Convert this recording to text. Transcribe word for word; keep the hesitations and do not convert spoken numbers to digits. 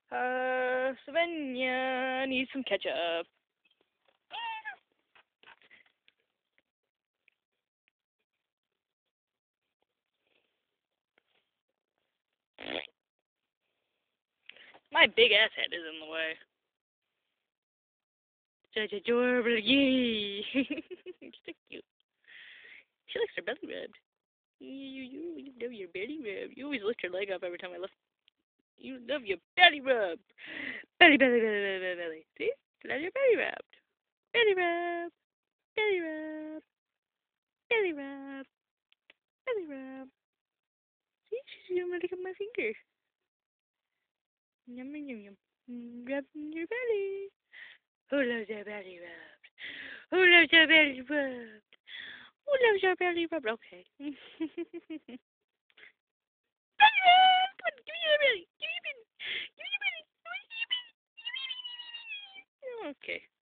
Uh, Svenja needs some ketchup. My big ass head is in the way. Such adorable, yay! She's so cute. She likes her belly rubbed. You, you, you love your belly rub. You always lift your leg up every time I lift. You love your belly rub. Belly, belly, belly, belly, belly, belly. See? Love your belly rubbed. Belly rub. Belly rub. Belly rub. Belly rub. See? She's gonna lick up my finger. Yum, yum, yum. Rub your belly. Who loves their belly rubbed? Who loves their belly rubbed? Who loves their belly rubbed? Okay. Belly rub! Come on, give me your belly. Give me your belly. Give me your belly. Give me your belly. Give me your belly. Okay.